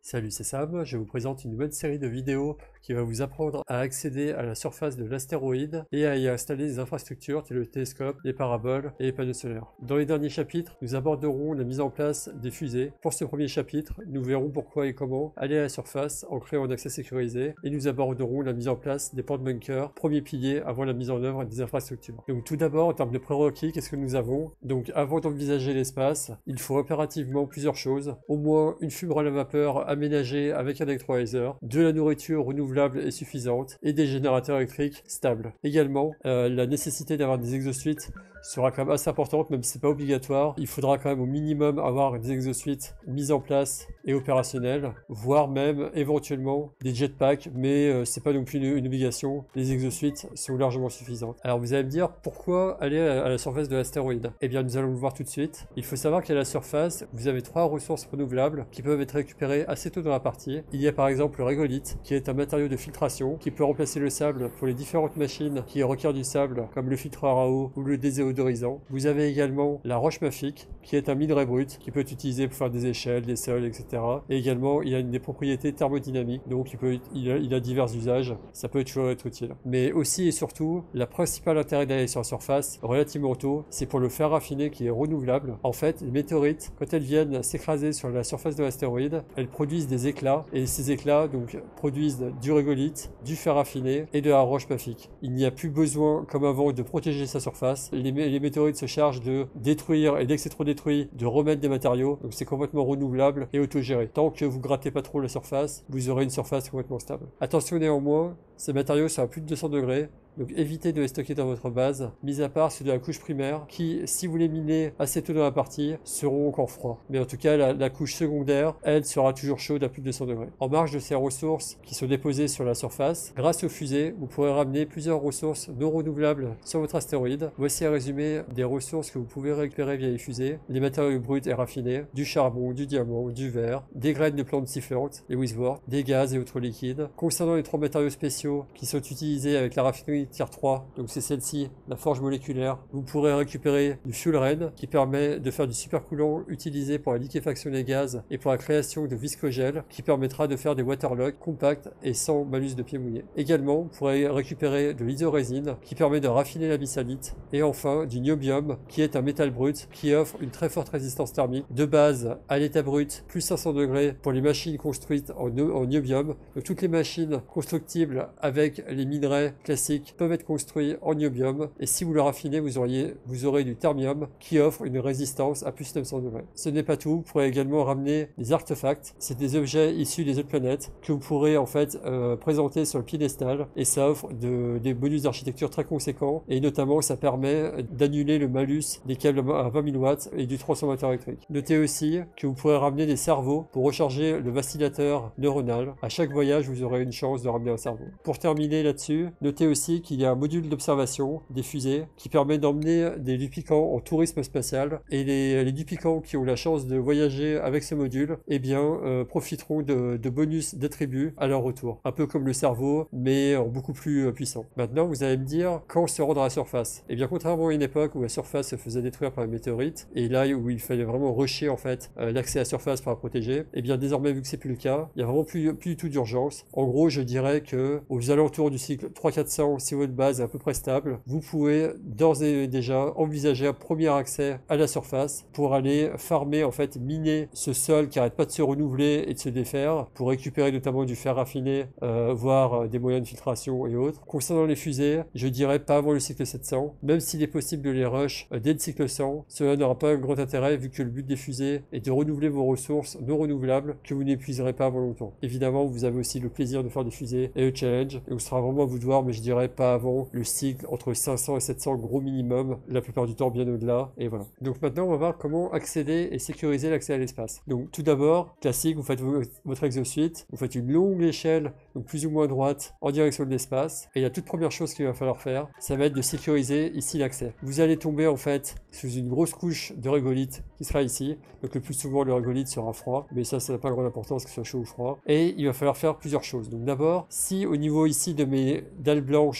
Salut, c'est Sam, je vous présente une nouvelle série de vidéos qui va vous apprendre à accéder à la surface de l'astéroïde et à y installer des infrastructures telles le télescope, les paraboles et les panneaux solaires. Dans les derniers chapitres, nous aborderons la mise en place des fusées. Pour ce premier chapitre, nous verrons pourquoi et comment aller à la surface en créant un accès sécurisé et nous aborderons la mise en place des portes bunkers, premier pilier avant la mise en œuvre des infrastructures. Donc tout d'abord, en termes de prérequis, qu'est-ce que nous avons? Donc avant d'envisager l'espace, il faut impérativement plusieurs choses. Au moins une fibre à la vapeur aménagée avec un électrolyseur, de la nourriture renouvelable et suffisante et des générateurs électriques stables. Également, la nécessité d'avoir des exosuites sera quand même assez importante, même si c'est pas obligatoire. Il faudra quand même au minimum avoir des exosuites mises en place et opérationnelles, voire même éventuellement des jetpacks, mais c'est pas non plus une obligation. Les exosuites sont largement suffisantes. Alors vous allez me dire pourquoi aller à la surface de l'astéroïde? Eh bien nous allons le voir tout de suite. Il faut savoir qu'à la surface, vous avez 3 ressources renouvelables qui peuvent être récupérées assez tôt dans la partie. Il y a par exemple le régolithe, qui est un matériau de filtration qui peut remplacer le sable pour les différentes machines qui requièrent du sable, comme le filtreur à eau ou le désodorisant. Vous avez également la roche mafique, qui est un minerai brut qui peut être utilisé pour faire des échelles, des sols, etc. Et également, il a des propriétés thermodynamiques, donc il a divers usages. Ça peut toujours être utile. Mais aussi et surtout, la principale intérêt d'aller sur la surface, relativement tôt, c'est pour le fer raffiné qui est renouvelable. En fait, les météorites, quand elles viennent s'écraser sur la surface de l'astéroïde, elles produisent des éclats, et ces éclats donc produisent du régolithe, du fer raffiné et de la roche mafique. Il n'y a plus besoin, comme avant, de protéger sa surface. Les météorites se chargent de détruire, et dès que c'est trop détruit, de remettre des matériaux, donc c'est complètement renouvelable et autogéré. Tant que vous grattez pas trop la surface, vous aurez une surface complètement stable. Attention néanmoins, ces matériaux sont à plus de 200 degrés, donc évitez de les stocker dans votre base, mis à part ceux de la couche primaire, qui, si vous les minez assez tôt dans la partie, seront encore froids. Mais en tout cas, la couche secondaire, elle, sera toujours chaude à plus de 200 degrés. En marge de ces ressources qui sont déposées sur la surface, grâce aux fusées, vous pourrez ramener plusieurs ressources non renouvelables sur votre astéroïde. Voici un résumé des ressources que vous pouvez récupérer via les fusées: les matériaux bruts et raffinés, du charbon, du diamant, du verre, des graines de plantes sifflantes, les wizworts, des gaz et autres liquides. Concernant les 3 matériaux spéciaux qui sont utilisés avec la raffinerie Tier 3, donc c'est celle-ci, la forge moléculaire, vous pourrez récupérer du fuel rain qui permet de faire du supercoulant utilisé pour la liquéfaction des gaz et pour la création de viscogel qui permettra de faire des waterlocks compacts et sans malus de pied mouillé. Également, vous pourrez récupérer de l'isorésine qui permet de raffiner la bisalite et enfin du niobium qui est un métal brut qui offre une très forte résistance thermique de base à l'état brut plus 500 degrés pour les machines construites en niobium. Donc toutes les machines constructibles avec les minerais classiques peuvent être construits en niobium et si vous le raffinez, vous aurez du thermium qui offre une résistance à plus 900 degrés. Ce n'est pas tout, vous pourrez également ramener des artefacts. C'est des objets issus des autres planètes que vous pourrez en fait présenter sur le piédestal et ça offre des bonus d'architecture très conséquents et notamment ça permet d'annuler le malus des câbles à 20 000 watts et du transformateur électrique. Notez aussi que vous pourrez ramener des cerveaux pour recharger le vacillateur neuronal. À chaque voyage, vous aurez une chance de ramener un cerveau. Pour terminer là-dessus, notez aussi qu'il y a un module d'observation des fusées qui permet d'emmener des Duplicants en tourisme spatial et les Duplicants qui ont la chance de voyager avec ce module, eh bien, profiteront de bonus d'attributs à leur retour. Un peu comme le cerveau, mais en beaucoup plus puissant. Maintenant, vous allez me dire, quand se rendre à la surface? Eh bien, contrairement à une époque où la surface se faisait détruire par les météorites, et là où il fallait vraiment rusher en fait l'accès à la surface pour la protéger, eh bien, désormais, vu que c'est plus le cas, il y a vraiment plus du tout d'urgence. En gros, je dirais que aux alentours du cycle 300-400, si votre base est à peu près stable, vous pouvez d'ores et déjà envisager un premier accès à la surface pour aller farmer, en fait, miner ce sol qui arrête pas de se renouveler et de se défaire pour récupérer notamment du fer raffiné, voire des moyens de filtration et autres. Concernant les fusées, je dirais pas avant le cycle 700, même s'il est possible de les rush dès le cycle 100, cela n'aura pas un grand intérêt vu que le but des fusées est de renouveler vos ressources non renouvelables que vous n'épuiserez pas avant longtemps. Évidemment, vous avez aussi le plaisir de faire des fusées et le challenge, et vous sera vraiment à vous de voir, mais je dirais pas avant le cycle entre 500 et 700 gros minimum, la plupart du temps bien au-delà, et voilà. Donc maintenant, on va voir comment accéder et sécuriser l'accès à l'espace. Donc tout d'abord, classique, vous faites votre exosuite, vous faites une longue échelle, donc plus ou moins droite, en direction de l'espace, et la toute première chose qu'il va falloir faire, ça va être de sécuriser ici l'accès. Vous allez tomber en fait sous une grosse couche de régolithe qui sera ici, donc le plus souvent le régolithe sera froid, mais ça n'a pas grande importance que ce soit chaud ou froid, et il va falloir faire plusieurs choses. Donc d'abord, si au niveau ici de mes dalles blanches,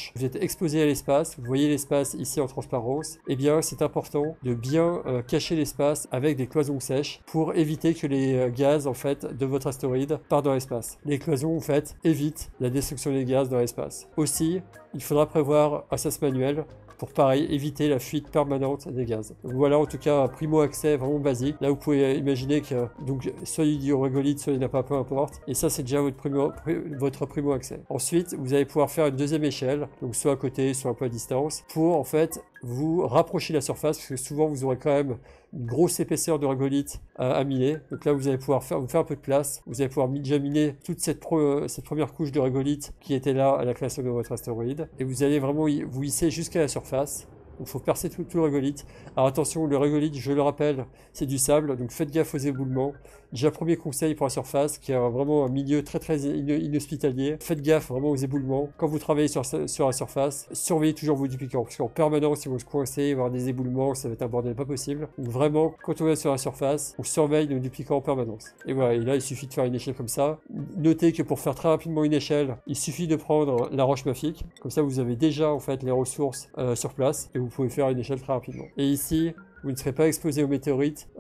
revanche, vous êtes exposé à l'espace, vous voyez l'espace ici en transparence, eh bien c'est important de bien cacher l'espace avec des cloisons sèches pour éviter que les gaz en fait de votre astéroïde partent dans l'espace. Les cloisons en fait évitent la destruction des gaz dans l'espace. Aussi, il faudra prévoir un sas manuel pour pareil éviter la fuite permanente des gaz. Donc voilà en tout cas un primo accès vraiment basique. Là vous pouvez imaginer que donc soit il y a regolith, soit il n'y en a pas, peu importe. Et ça c'est déjà votre primo accès. Ensuite vous allez pouvoir faire une deuxième échelle, donc soit à côté, soit un peu à distance, pour en fait vous rapprocher de la surface, parce que souvent vous aurez quand même une grosse épaisseur de regolith à miner. Donc là vous allez pouvoir vous faire un peu de place, vous allez pouvoir déjà miner toute cette première couche de regolith qui était là à la création de votre astéroïde, et vous allez vraiment vous hisser jusqu'à la surface. Il faut percer tout le regolith. Alors attention, le regolith, je le rappelle, c'est du sable, donc faites gaffe aux éboulements. Déjà, premier conseil pour la surface, qui est vraiment un milieu très inhospitalier. Faites gaffe vraiment aux éboulements. Quand vous travaillez sur la surface, surveillez toujours vos dupliquants, parce qu'en permanence, ils vont se coincer, il va y avoir des éboulements, ça va être un bordel pas possible. Donc vraiment, quand on est sur la surface, on surveille nos dupliquants en permanence. Et voilà, et là, il suffit de faire une échelle comme ça. Notez que pour faire très rapidement une échelle, il suffit de prendre la roche mafique. Comme ça, vous avez déjà en fait les ressources sur place, et vous pouvez faire une échelle très rapidement. Et ici, vous ne serez pas exposé aux météorites.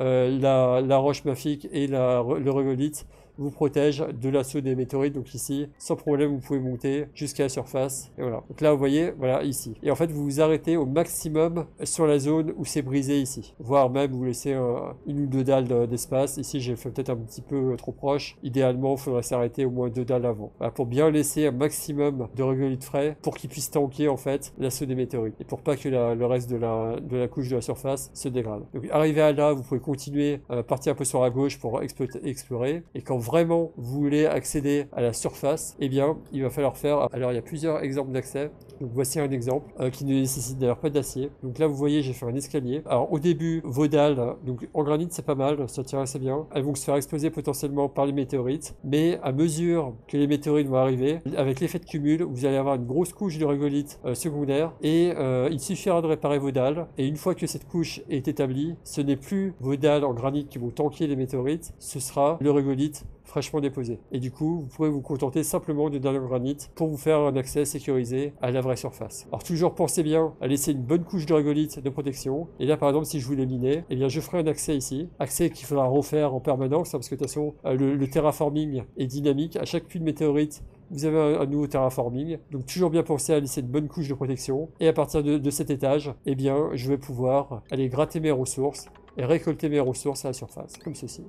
La roche mafique et le regolith vous protège de l'assaut des météorites. Donc ici, sans problème, vous pouvez monter jusqu'à la surface. Et voilà. Donc là, vous voyez, voilà, ici. Et en fait, vous vous arrêtez au maximum sur la zone où c'est brisé ici. Voire même, vous laissez une ou deux dalles d'espace. Ici, j'ai fait peut-être un petit peu trop proche. Idéalement, il faudrait s'arrêter au moins 2 dalles avant. Voilà, pour bien laisser un maximum de regolith frais pour qu'il puisse tanker, en fait, l'assaut des météorites. Et pour pas que le reste de la couche de la surface se dégrade. Donc, arrivé à là, vous pouvez continuer, partir un peu sur la gauche pour explorer. Et quand vraiment vous voulez accéder à la surface, eh bien il va falloir faire, alors il y a plusieurs exemples d'accès. Donc voici un exemple qui ne nécessite d'ailleurs pas d'acier. Donc là vous voyez, j'ai fait un escalier. Alors au début, vos dalles, donc en granit c'est pas mal, ça tient assez bien. Elles vont se faire exploser potentiellement par les météorites, mais à mesure que les météorites vont arriver, avec l'effet de cumul, vous allez avoir une grosse couche de regolith secondaire, et il suffira de réparer vos dalles. Et une fois que cette couche est établie, ce n'est plus vos dalles en granit qui vont tanker les météorites, ce sera le regolith fraîchement déposé. Et du coup, vous pourrez vous contenter simplement de dalles en granit pour vous faire un accès sécurisé à la vraie surface. Alors toujours pensez bien à laisser une bonne couche de regolith de protection. Et là par exemple, si je voulais miner, eh bien je ferai un accès ici. Accès qu'il faudra refaire en permanence, parce que de toute façon, le terraforming est dynamique. À chaque puits de météorite, vous avez un nouveau terraforming. Donc toujours bien penser à laisser une bonne couche de protection. Et à partir de cet étage, eh bien je vais pouvoir aller gratter mes ressources et récolter mes ressources à la surface, comme ceci.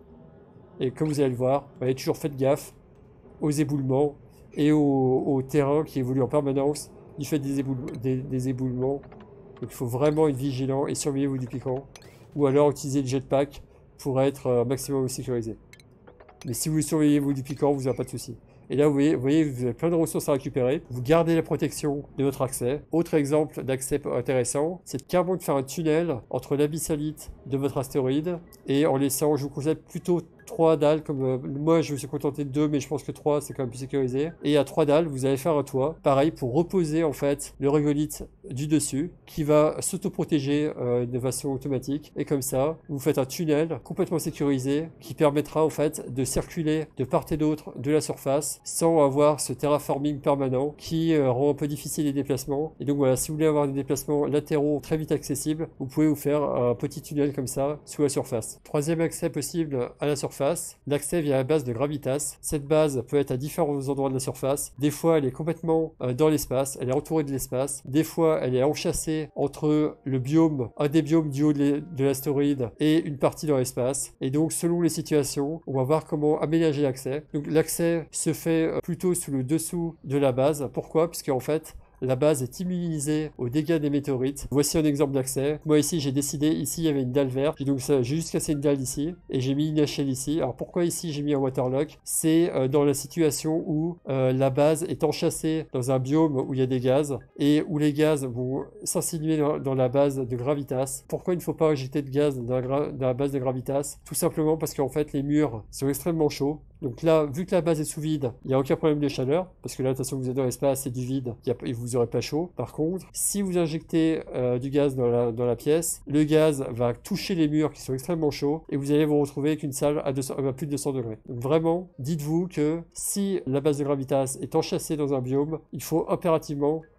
Et comme vous allez le voir, vous avez toujours fait gaffe aux éboulements et au terrain qui évolue en permanence du fait des éboulements. Donc il faut vraiment être vigilant et surveiller vos dupliquants. Ou alors utiliser le jetpack pour être maximum sécurisé. Mais si vous surveillez vos dupliquants, vous n'aurez pas de soucis. Et là, vous voyez, vous avez plein de ressources à récupérer. Vous gardez la protection de votre accès. Autre exemple d'accès intéressant, c'est carrément de faire un tunnel entre l'abyssalite de votre astéroïde et en laissant, je vous conseille plutôt 3 dalles, comme moi je me suis contenté de 2, mais je pense que 3 c'est quand même plus sécurisé. Et à 3 dalles, vous allez faire un toit, pareil, pour reposer en fait le regolith du dessus, qui va s'autoprotéger de façon automatique. Et comme ça, vous faites un tunnel complètement sécurisé qui permettra en fait de circuler de part et d'autre de la surface sans avoir ce terraforming permanent qui rend un peu difficile les déplacements. Et donc voilà, si vous voulez avoir des déplacements latéraux très vite accessibles, vous pouvez vous faire un petit tunnel comme ça sous la surface. Troisième accès possible à la surface, l'accès via la base de Gravitas. Cette base peut être à différents endroits de la surface. Des fois, elle est complètement dans l'espace, elle est entourée de l'espace. Des fois, elle est enchâssée entre le biome, un des biomes du haut de l'astéroïde et une partie dans l'espace. Et donc, selon les situations, on va voir comment aménager l'accès. Donc, l'accès se fait plutôt sous le dessous de la base. Pourquoi? Puisque en fait, la base est immunisée aux dégâts des météorites. Voici un exemple d'accès. Moi ici j'ai décidé, ici il y avait une dalle verte, j'ai juste cassé une dalle ici et j'ai mis une échelle ici. Alors pourquoi ici j'ai mis un waterlock? C'est dans la situation où la base est enchâssée dans un biome où il y a des gaz et où les gaz vont s'insinuer dans la base de Gravitas. Pourquoi il ne faut pas injecter de gaz dans la base de Gravitas? Tout simplement parce qu'en fait les murs sont extrêmement chauds. Donc là, vu que la base est sous vide, il n'y a aucun problème de chaleur, parce que là, de toute façon, vous êtes dans l'espace, c'est du vide, et vous n'aurez pas chaud. Par contre, si vous injectez du gaz dans la pièce, le gaz va toucher les murs qui sont extrêmement chauds, et vous allez vous retrouver avec une salle à plus de 200 degrés. Donc vraiment, dites-vous que si la base de Gravitas est enchâssée dans un biome, il faut impérativement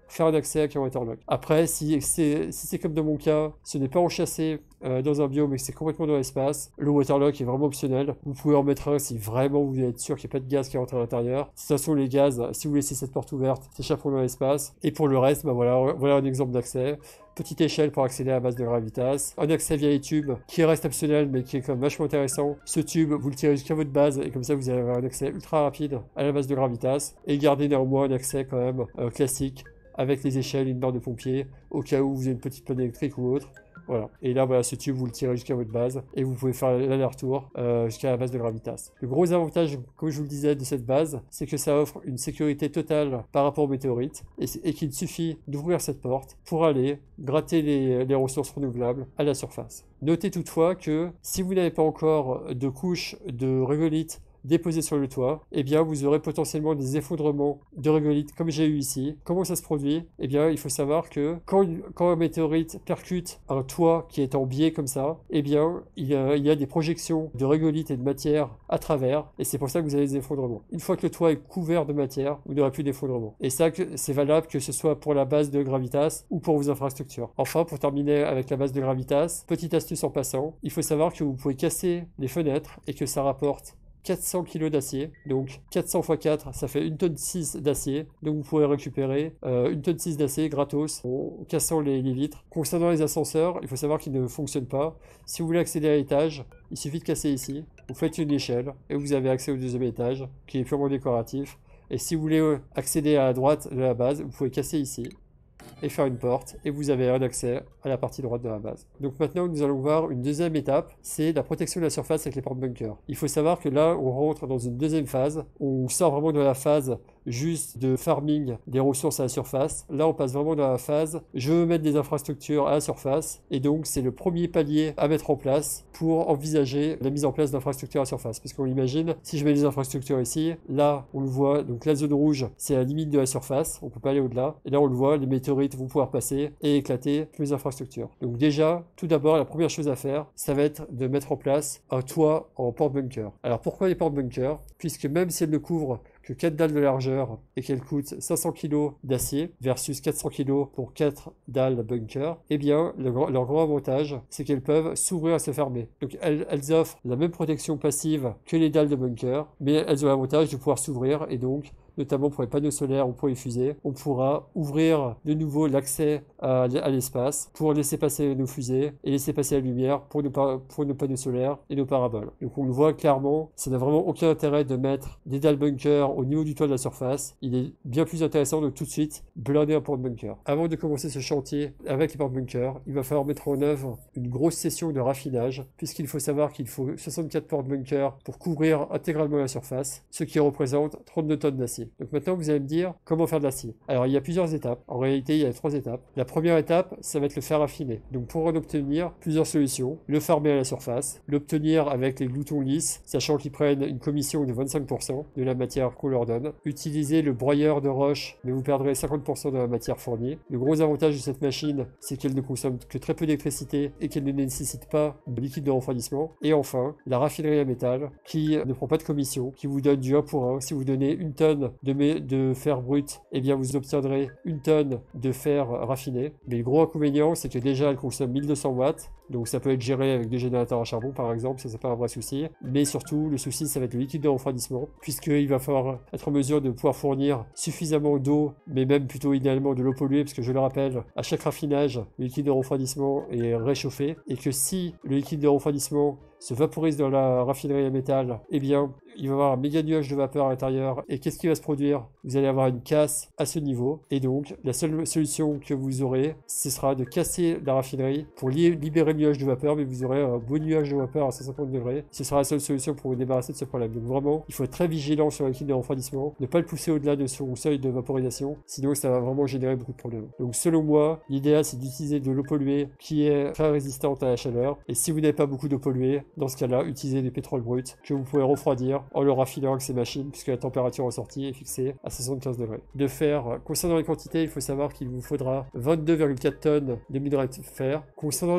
faire un accès avec un waterlock. Après, si c'est comme dans mon cas, ce n'est pas enchâssé dans un biome mais que c'est complètement dans l'espace, le waterlock est vraiment optionnel. Vous pouvez en mettre un si vraiment vous voulez être sûr qu'il n'y a pas de gaz qui rentre à l'intérieur. De toute façon, les gaz, si vous laissez cette porte ouverte, s'échapperont dans l'espace. Et pour le reste, bah voilà un exemple d'accès. Petite échelle pour accéder à la base de Gravitas. Un accès via les tubes qui reste optionnel mais qui est quand même vachement intéressant. Ce tube, vous le tirez jusqu'à votre base et comme ça vous allez avoir un accès ultra rapide à la base de Gravitas. Et gardez néanmoins un accès quand même classique avec les échelles, une barre de pompier au cas où vous avez une petite panne électrique ou autre. Voilà. Et là, voilà, ce tube, vous le tirez jusqu'à votre base et vous pouvez faire l'aller-retour jusqu'à la base de Gravitas. Le gros avantage, comme je vous le disais, de cette base, c'est que ça offre une sécurité totale par rapport aux météorites et qu'il suffit d'ouvrir cette porte pour aller gratter les ressources renouvelables à la surface. Notez toutefois que si vous n'avez pas encore de couche de régolithes déposé sur le toit, eh bien vous aurez potentiellement des effondrements de régolithes comme j'ai eu ici. Comment ça se produit? Eh bien il faut savoir que quand un météorite percute un toit qui est en biais comme ça, eh bien il y a des projections de régolithes et de matière à travers et c'est pour ça que vous avez des effondrements. Une fois que le toit est couvert de matière, vous n'aurez plus d'effondrement. Et ça c'est valable que ce soit pour la base de Gravitas ou pour vos infrastructures. Enfin, pour terminer avec la base de Gravitas, petite astuce en passant, il faut savoir que vous pouvez casser les fenêtres et que ça rapporte 400 kg d'acier, donc 400 x 4 ça fait 1 tonne 6 d'acier, donc vous pourrez récupérer 1 tonne 6 d'acier gratos en cassant les vitres. Concernant les ascenseurs, il faut savoir qu'ils ne fonctionnent pas. Si vous voulez accéder à l'étage, il suffit de casser ici, vous faites une échelle et vous avez accès au deuxième étage qui est purement décoratif. Et si vous voulez accéder à la droite de la base, vous pouvez casser ici et faire une porte et vous avez un accès à la partie droite de la base. Donc maintenant nous allons voir une deuxième étape, c'est la protection de la surface avec les portes bunkers. Il faut savoir que là on rentre dans une deuxième phase, on sort vraiment de la phase juste de farming des ressources à la surface. Là on passe vraiment dans la phase je veux mettre des infrastructures à la surface et donc c'est le premier palier à mettre en place pour envisager la mise en place d'infrastructures à la surface. Parce qu'on imagine, si je mets des infrastructures ici, là on le voit, donc la zone rouge c'est la limite de la surface, on peut pas aller au-delà, et là on le voit, les météorites vont pouvoir passer et éclater toutes les infrastructures. Donc déjà, tout d'abord, la première chose à faire, ça va être de mettre en place un toit en porte-bunker. Alors pourquoi les porte-bunkers? Puisque même si elles ne couvrent que 4 dalles de largeur et qu'elles coûtent 500 kg d'acier versus 400 kg pour 4 dalles bunker, eh bien leur grand avantage c'est qu'elles peuvent s'ouvrir et se fermer. Donc elles offrent la même protection passive que les dalles de bunker, mais elles ont l'avantage de pouvoir s'ouvrir et donc notamment pour les panneaux solaires ou pour les fusées, on pourra ouvrir de nouveau l'accès à l'espace pour laisser passer nos fusées et laisser passer la lumière pour nos panneaux solaires et nos paraboles. Donc on le voit clairement, ça n'a vraiment aucun intérêt de mettre des dalles bunker au niveau du toit de la surface. Il est bien plus intéressant de tout de suite blinder un porte-bunker. Avant de commencer ce chantier avec les porte-bunkers, il va falloir mettre en œuvre une grosse session de raffinage, puisqu'il faut savoir qu'il faut 64 porte-bunkers pour couvrir intégralement la surface, ce qui représente 32 tonnes d'acier. Donc maintenant vous allez me dire comment faire de l'acier. Alors il y a plusieurs étapes, en réalité il y a 3 étapes. La première étape, ça va être le fer raffiner. Donc pour en obtenir plusieurs solutions, le farmer à la surface, l'obtenir avec les gloutons lisses, sachant qu'ils prennent une commission de 25% de la matière qu'on leur donne, utiliser le broyeur de roche, mais vous perdrez 50% de la matière fournie. Le gros avantage de cette machine, c'est qu'elle ne consomme que très peu d'électricité et qu'elle ne nécessite pas de liquide de refroidissement. Et enfin, la raffinerie à métal, qui ne prend pas de commission, qui vous donne du 1 pour 1. Si vous donnez 1 tonne de fer brut, eh bien vous obtiendrez 1 tonne de fer raffiné. Mais le gros inconvénient, c'est que déjà elle consomme 1200 watts, donc ça peut être géré avec des générateurs à charbon par exemple, ça c'est pas un vrai souci. Mais surtout, le souci ça va être le liquide de refroidissement, puisqu'il va falloir être en mesure de pouvoir fournir suffisamment d'eau, mais même plutôt idéalement de l'eau polluée, parce que je le rappelle, à chaque raffinage, le liquide de refroidissement est réchauffé, et que si le liquide de refroidissement se vaporise dans la raffinerie à métal, eh bien il va y avoir un méga nuage de vapeur à l'intérieur. Et qu'est-ce qui va se produire? Vous allez avoir une casse à ce niveau. Et donc, la seule solution que vous aurez, ce sera de casser la raffinerie pour libérer le nuage de vapeur. Mais vous aurez un beau nuage de vapeur à 150 degrés. Ce sera la seule solution pour vous débarrasser de ce problème. Donc vraiment, il faut être très vigilant sur le liquide de refroidissement. Ne pas le pousser au-delà de son seuil de vaporisation. Sinon, ça va vraiment générer beaucoup de problèmes. Donc selon moi, l'idéal, c'est d'utiliser de l'eau polluée qui est très résistante à la chaleur. Et si vous n'avez pas beaucoup d'eau polluée, dans ce cas-là, utilisez des pétroles bruts que vous pouvez refroidir en le raffinant avec ces machines, puisque la température ressortie est fixée à 75 degrés. De fer, concernant les quantités, il faut savoir qu'il vous faudra 22,4 tonnes de minerai de fer. Concernant les quantités,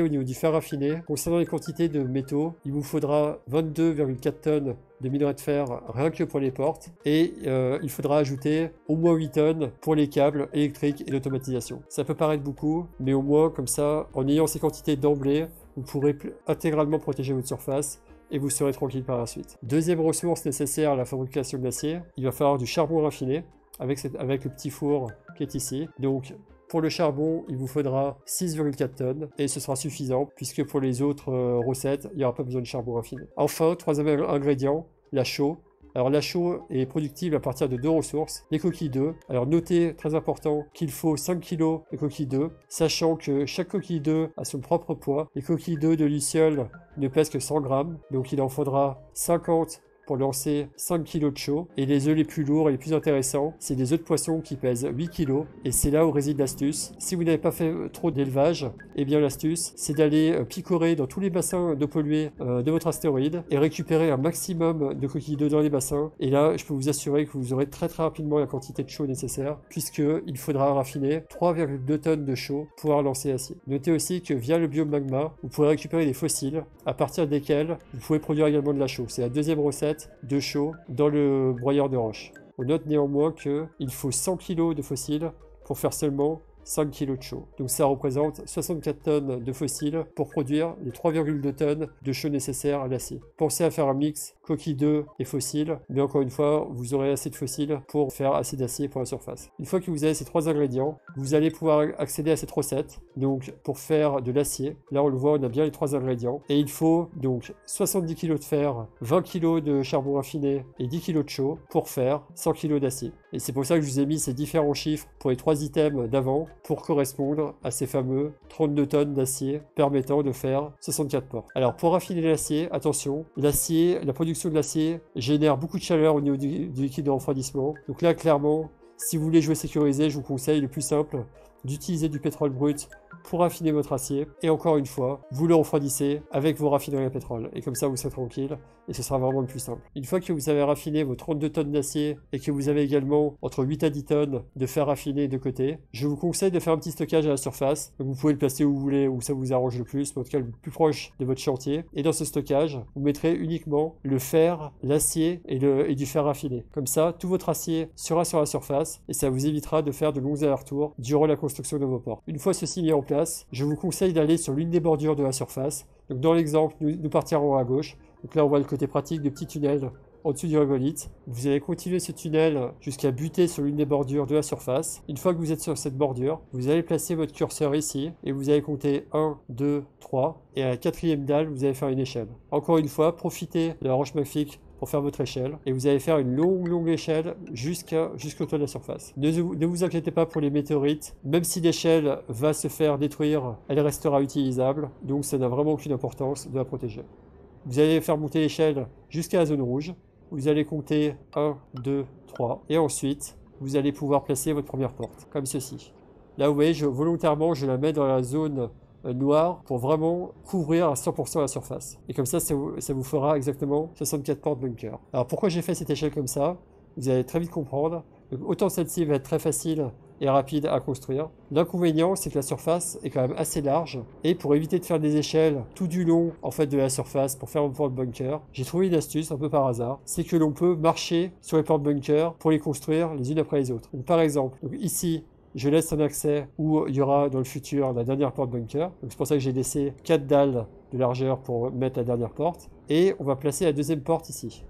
au niveau du fer raffiné. Concernant les quantités de métaux, il vous faudra 22,4 tonnes de minerai de fer rien que pour les portes et il faudra ajouter au moins 8 tonnes pour les câbles électriques et l'automatisation. Ça peut paraître beaucoup, mais au moins comme ça, en ayant ces quantités d'emblée, vous pourrez intégralement protéger votre surface et vous serez tranquille par la suite. Deuxième ressource nécessaire à la fabrication de l'acier, il va falloir du charbon raffiné avec le petit four qui est ici. Donc pour le charbon, il vous faudra 6,4 tonnes et ce sera suffisant puisque pour les autres recettes, il n'y aura pas besoin de charbon raffiné. Enfin, troisième ingrédient, la chaux. Alors la chaux est productible à partir de deux ressources, les coquilles d'œufs. Alors notez, très important, qu'il faut 5 kg de coquilles d'œufs, sachant que chaque coquille d'œuf a son propre poids. Les coquilles d'œufs de Luciole ne pèsent que 100 grammes, donc il en faudra 50 pour lancer 5 kg de chaux. Et les œufs les plus lourds et les plus intéressants, c'est des œufs de poisson qui pèsent 8 kg. Et c'est là où réside l'astuce. Si vous n'avez pas fait trop d'élevage, eh bien l'astuce, c'est d'aller picorer dans tous les bassins d'eau polluée de votre astéroïde et récupérer un maximum de coquilles d'œufs dans les bassins. Et là, je peux vous assurer que vous aurez très rapidement la quantité de chaux nécessaire, puisqu'il faudra raffiner 3,2 tonnes de chaux pour pouvoir lancer l'acier. Notez aussi que via le biomagma, vous pourrez récupérer des fossiles, à partir desquels vous pouvez produire également de la chaux. C'est la deuxième recette de chaux dans le broyeur de roche. On note néanmoins qu'il faut 100 kg de fossiles pour faire seulement 5 kg de chaux. Donc ça représente 64 tonnes de fossiles pour produire les 3,2 tonnes de chaux nécessaires à l'acier. Pensez à faire un mix coquille d'œufs et fossiles, mais encore une fois, vous aurez assez de fossiles pour faire assez d'acier pour la surface. Une fois que vous avez ces trois ingrédients, vous allez pouvoir accéder à cette recette. Donc pour faire de l'acier, là on le voit, on a bien les trois ingrédients. Et il faut donc 70 kg de fer, 20 kg de charbon raffiné et 10 kg de chaux pour faire 100 kg d'acier. Et c'est pour ça que je vous ai mis ces différents chiffres pour les trois items d'avant, pour correspondre à ces fameux 32 tonnes d'acier permettant de faire 64 portes. Alors pour raffiner l'acier, attention, l'acier, la production de l'acier génère beaucoup de chaleur au niveau du liquide de refroidissement. Donc là clairement, si vous voulez jouer sécurisé, je vous conseille le plus simple d'utiliser du pétrole brut pour raffiner votre acier. Et encore une fois, vous le refroidissez avec vos raffineries à pétrole. Et comme ça, vous serez tranquille et ce sera vraiment le plus simple. Une fois que vous avez raffiné vos 32 tonnes d'acier et que vous avez également entre 8 à 10 tonnes de fer raffiné de côté, je vous conseille de faire un petit stockage à la surface. Donc vous pouvez le placer où vous voulez, où ça vous arrange le plus, mais en tout cas le plus proche de votre chantier. Et dans ce stockage, vous mettrez uniquement le fer, l'acier et du fer raffiné. Comme ça, tout votre acier sera sur la surface et ça vous évitera de faire de longs allers-retours durant la construction de vos portes. Une fois ceci mis en place, je vous conseille d'aller sur l'une des bordures de la surface. Donc dans l'exemple, nous partirons à gauche. Donc là, on voit le côté pratique de petits tunnels en dessous du régolithe. Vous allez continuer ce tunnel jusqu'à buter sur l'une des bordures de la surface. Une fois que vous êtes sur cette bordure, vous allez placer votre curseur ici et vous allez compter 1, 2, 3 et à la quatrième dalle, vous allez faire une échelle. Encore une fois, profitez de la roche magnifique pour faire votre échelle et vous allez faire une longue échelle jusqu'au toit de la surface. Ne vous inquiétez pas pour les météorites, même si l'échelle va se faire détruire, elle restera utilisable, donc ça n'a vraiment aucune importance de la protéger. Vous allez faire monter l'échelle jusqu'à la zone rouge, vous allez compter 1, 2, 3 et ensuite vous allez pouvoir placer votre première porte, comme ceci. Là vous voyez, volontairement je la mets dans la zone noir pour vraiment couvrir à 100% la surface. Et comme ça vous fera exactement 64 portes bunker. Alors pourquoi j'ai fait cette échelle comme ça? Vous allez très vite comprendre. Donc, autant celle-ci va être très facile et rapide à construire. L'inconvénient, c'est que la surface est quand même assez large. Et pour éviter de faire des échelles tout du long en fait de la surface pour faire un porte bunker, j'ai trouvé une astuce un peu par hasard. C'est que l'on peut marcher sur les portes bunker pour les construire les unes après les autres. Donc, par exemple, ici, je laisse un accès où il y aura dans le futur la dernière porte bunker. Donc c'est pour ça que j'ai laissé 4 dalles de largeur pour mettre la dernière porte. Et on va placer la deuxième porte ici.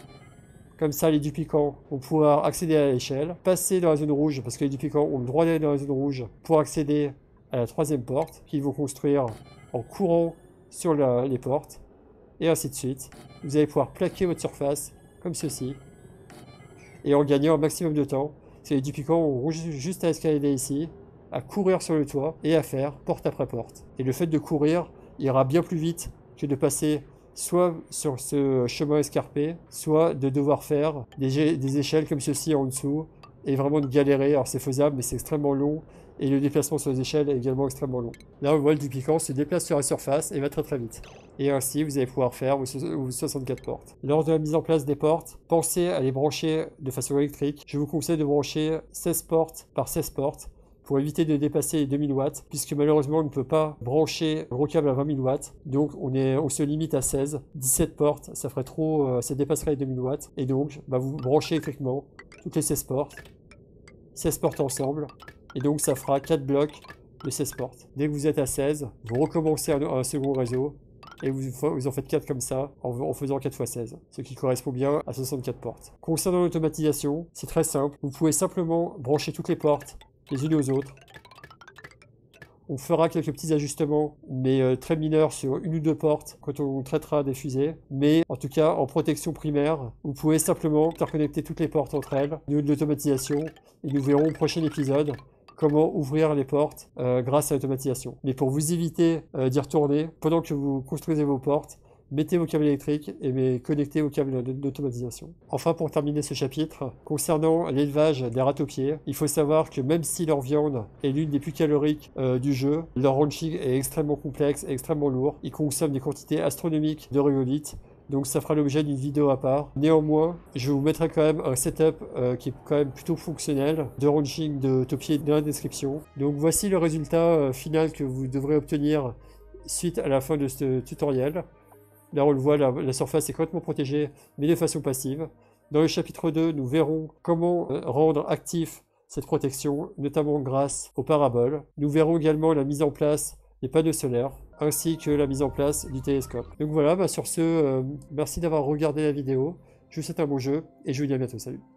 Comme ça, les duplicants vont pouvoir accéder à l'échelle, passer dans la zone rouge, parce que les duplicants ont le droit d'aller dans la zone rouge pour accéder à la troisième porte, qu'ils vont construire en courant sur les portes, et ainsi de suite. Vous allez pouvoir plaquer votre surface, comme ceci, et en gagnant un maximum de temps. Les duplicants ont juste à escalader ici, à courir sur le toit et à faire porte après porte. Et le fait de courir ira bien plus vite que de passer soit sur ce chemin escarpé, soit de devoir faire des échelles comme ceci en dessous et vraiment de galérer. Alors c'est faisable, mais c'est extrêmement long et le déplacement sur les échelles est également extrêmement long. Là, on voit le duplicant se déplace sur la surface et va très vite. Et ainsi, vous allez pouvoir faire vos 64 portes. Lors de la mise en place des portes, pensez à les brancher de façon électrique. Je vous conseille de brancher 16 portes par 16 portes. pour éviter de dépasser les 2000 watts, puisque malheureusement on ne peut pas brancher un gros câble à 20 000 watts, donc on se limite à 16, 17 portes, ça ferait trop, ça dépasserait les 2000 watts, et donc vous branchez électriquement toutes les 16 portes ensemble, et donc ça fera 4 blocs de 16 portes. Dès que vous êtes à 16, vous recommencez un second réseau, et vous en faites 4 comme ça, en faisant 4 x 16, ce qui correspond bien à 64 portes. Concernant l'automatisation, c'est très simple, vous pouvez simplement brancher toutes les portes les unes aux autres. On fera quelques petits ajustements, mais très mineurs sur une ou deux portes quand on traitera des fusées. Mais en tout cas, en protection primaire, vous pouvez simplement interconnecter toutes les portes entre elles au niveau de l'automatisation. Et nous verrons au prochain épisode comment ouvrir les portes grâce à l'automatisation. Mais pour vous éviter d'y retourner, pendant que vous construisez vos portes, mettez vos câbles électriques et connectez vos câbles d'automatisation. Enfin, pour terminer ce chapitre, concernant l'élevage des ratopiers, il faut savoir que même si leur viande est l'une des plus caloriques du jeu, leur ranching est extrêmement complexe et extrêmement lourd. Ils consomment des quantités astronomiques de rhyolite, donc ça fera l'objet d'une vidéo à part. Néanmoins, je vous mettrai quand même un setup qui est quand même plutôt fonctionnel de ranching de topier dans la description. Donc voici le résultat final que vous devrez obtenir suite à la fin de ce tutoriel. Là, on le voit, la surface est complètement protégée, mais de façon passive. Dans le chapitre 2, nous verrons comment rendre actif cette protection, notamment grâce aux paraboles. Nous verrons également la mise en place des panneaux solaires, ainsi que la mise en place du télescope. Donc voilà, sur ce, merci d'avoir regardé la vidéo. Je vous souhaite un bon jeu, et je vous dis à bientôt. Salut!